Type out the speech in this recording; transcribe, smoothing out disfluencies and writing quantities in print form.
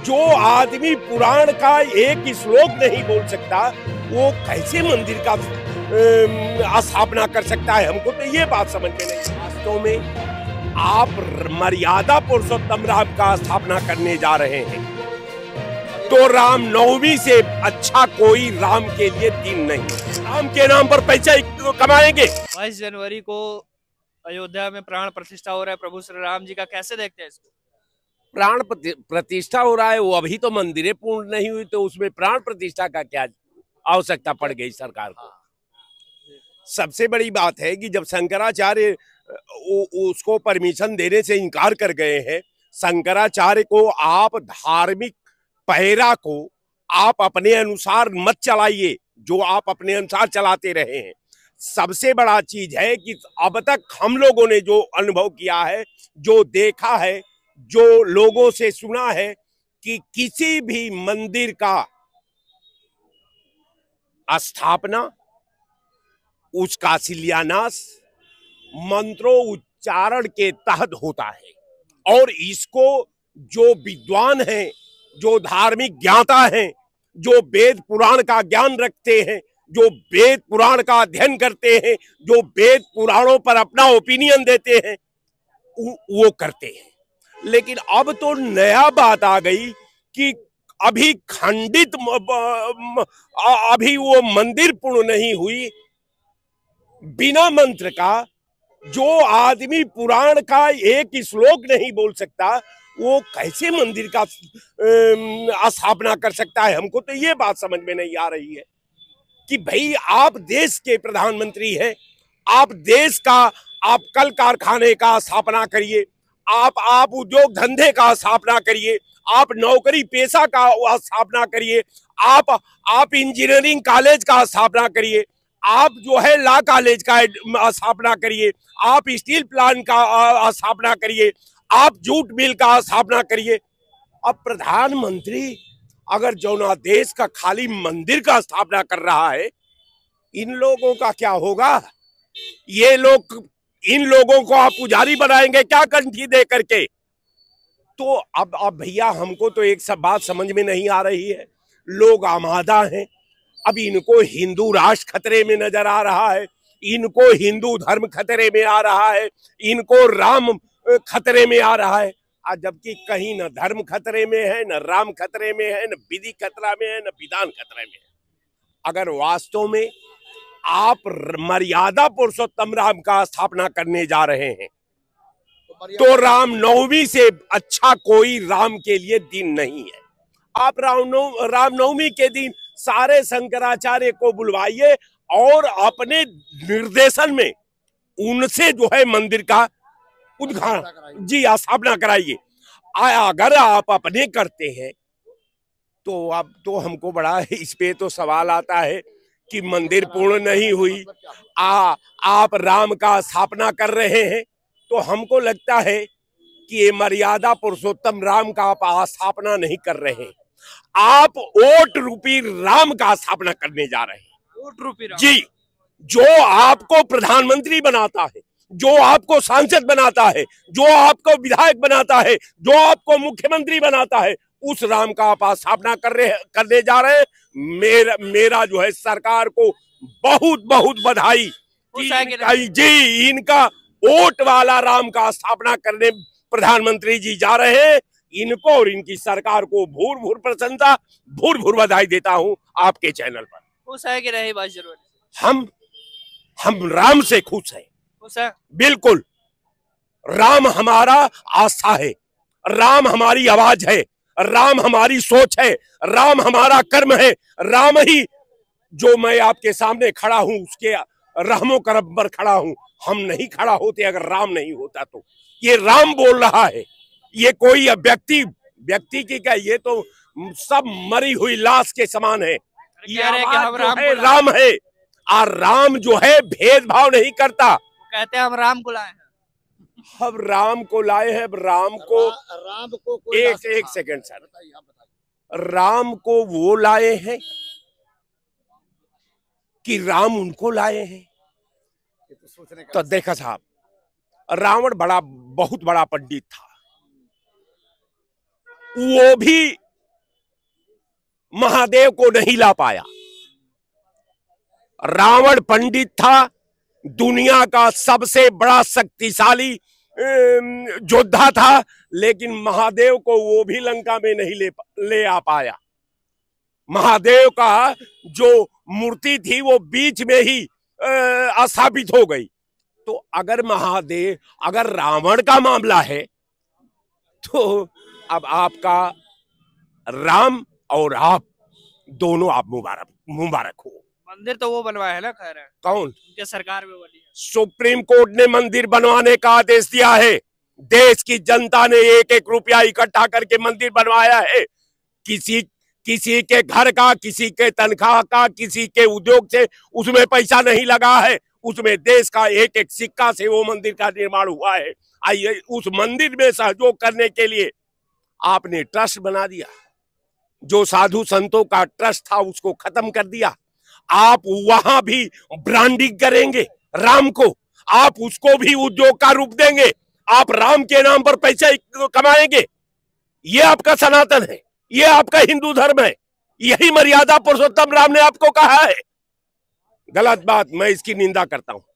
जो आदमी पुराण का एक श्लोक नहीं बोल सकता वो कैसे मंदिर का स्थापना कर सकता है? हमको तो ये बात समझ में नहीं। वास्तव में आप मर्यादा पुरुषोत्तम राम का स्थापना करने जा रहे हैं तो रामनवमी से अच्छा कोई राम के लिए दिन नहीं। राम के नाम पर पैसा कमाएंगे। 22 जनवरी को अयोध्या में प्राण प्रतिष्ठा हो रहा है प्रभु श्री राम जी का, कैसे देखते हैं इसको? प्राण प्रतिष्ठा हो रहा है, वो अभी तो मंदिरें पूर्ण नहीं हुई तो उसमें प्राण प्रतिष्ठा का क्या आवश्यकता पड़ गई सरकार को? सबसे बड़ी बात है कि जब शंकराचार्य उसको परमिशन देने से इनकार कर गए हैं, शंकराचार्य को आप धार्मिक पहरा को आप अपने अनुसार मत चलाइए जो आप अपने अनुसार चलाते रहे हैं। सबसे बड़ा चीज है कि अब तक हम लोगों ने जो अनुभव किया है, जो देखा है, जो लोगों से सुना है कि किसी भी मंदिर का स्थापना, उसका शिलान्यास मंत्रों उच्चारण के तहत होता है। और इसको जो विद्वान हैं, जो धार्मिक ज्ञाता हैं, जो वेद पुराण का ज्ञान रखते हैं, जो वेद पुराण का अध्ययन करते हैं, जो वेद पुराणों पर अपना ओपिनियन देते हैं, वो करते हैं। लेकिन अब तो नया बात आ गई कि अभी खंडित, अभी वो मंदिर पूर्ण नहीं हुई, बिना मंत्र का जो आदमी पुराण का एक श्लोक नहीं बोल सकता वो कैसे मंदिर का स्थापना कर सकता है? हमको तो ये बात समझ में नहीं आ रही है कि भाई आप देश के प्रधानमंत्री हैं, आप देश का, आप कल कारखाने का स्थापना करिए, आप उद्योग धंधे का स्थापना करिए, आप नौकरी पेशा का स्थापना करिए, आप इंजीनियरिंग कॉलेज का स्थापना करिए, आप जो है लॉ कॉलेज का स्थापना करिए, आप स्टील प्लांट का स्थापना करिए, आप जूट मिल का स्थापना करिए। अब प्रधानमंत्री अगर जौना देश का खाली मंदिर का स्थापना कर रहा है, इन लोगों का क्या होगा? ये लोग, इन लोगों को आप पुजारी बनाएंगे क्या कंठी दे करके? तो अब भैया हमको तो एक सब बात समझ में नहीं आ रही है। लोग आमादा हैं। अब इनको हिंदू राष्ट्र खतरे में नजर आ रहा है, इनको हिंदू धर्म खतरे में आ रहा है, इनको राम खतरे में आ रहा है। आज जबकि कहीं न धर्म खतरे में है, न राम खतरे में है, न विधि खतरा में है, न विधान खतरे में है। अगर वास्तव में आप मर्यादा पुरुषोत्तम राम का स्थापना करने जा रहे हैं तो रामनवमी से अच्छा कोई राम के लिए दिन नहीं है। आप रामनवमी के दिन सारे शंकराचार्य को बुलवाइए और अपने निर्देशन में उनसे जो है मंदिर का उद्घाटन स्थापना कराइए। अगर आप अपने करते हैं तो अब तो हमको बड़ा इस पे तो सवाल आता है कि मंदिर पूर्ण नहीं हुई, आप राम का स्थापना कर रहे हैं तो हमको लगता है कि ये मर्यादा पुरुषोत्तम राम का आप स्थापना नहीं कर रहे हैं, आप वोट रूपी राम का स्थापना करने जा रहे हैं। वोट रूपी राम जी, जो आपको प्रधानमंत्री बनाता है, जो आपको सांसद बनाता है, जो आपको विधायक बनाता है, जो आपको मुख्यमंत्री बनाता है, उस राम का आप स्थापना करने जा रहे हैं। मेरा जो है सरकार को बहुत बहुत बधाई जी, इनका वोट वाला राम का स्थापना करने प्रधानमंत्री जी जा रहे हैं। इनको और इनकी सरकार को भूर भूर प्रशंसा, भूर भूर बधाई देता हूं आपके चैनल पर। खुश है कि नहीं 22 जनवरी? हम राम से खुश हैं। खुश है? बिल्कुल। राम हमारा आस्था है, राम हमारी आवाज है, राम हमारी सोच है, राम हमारा कर्म है। राम ही जो मैं आपके सामने खड़ा हूं उसके रहमो करम पर खड़ा हूं। हम नहीं खड़ा होते अगर राम नहीं होता तो। ये राम बोल रहा है, ये कोई व्यक्ति की क्या, ये तो सब मरी हुई लाश के समान है। ये राम है और राम जो है भेदभाव नहीं करता। कहते हैं हम राम को लाए हैं। हम राम को लाए हैं। राम को एक सेकंड सर, राम को वो लाए हैं कि राम उनको लाए हैं? तो देखा साहब, रावण बहुत बड़ा पंडित था, वो भी महादेव को नहीं ला पाया। रावण पंडित था, दुनिया का सबसे बड़ा शक्तिशाली योद्धा था, लेकिन महादेव को वो भी लंका में नहीं ले आ पाया। महादेव का जो मूर्ति थी वो बीच में ही स्थापित हो गई। तो अगर रावण का मामला है तो अब आपका राम और आप दोनों आप मुबारक हो। मंदिर तो वो बनवाया है ना, खैर है कौन? उनके सरकार में बनी है। सुप्रीम कोर्ट ने मंदिर बनवाने का आदेश दिया है। देश की जनता ने 1-1 रुपया इकट्ठा करके मंदिर बनवाया है। किसी के घर का, किसी के तनख्वाह का, किसी के उद्योग से उसमें पैसा नहीं लगा है। उसमें देश का 1-1 सिक्का से वो मंदिर का निर्माण हुआ है। आइए, उस मंदिर में सहयोग करने के लिए आपने ट्रस्ट बना दिया। जो साधु संतों का ट्रस्ट था उसको खत्म कर दिया। आप वहां भी ब्रांडिंग करेंगे राम को, आप उसको भी उद्योग का रूप देंगे, आप राम के नाम पर पैसे कमाएंगे। ये आपका सनातन है, ये आपका हिंदू धर्म है, यही मर्यादा पुरुषोत्तम राम ने आपको कहा है। गलत बात, मैं इसकी निंदा करता हूं।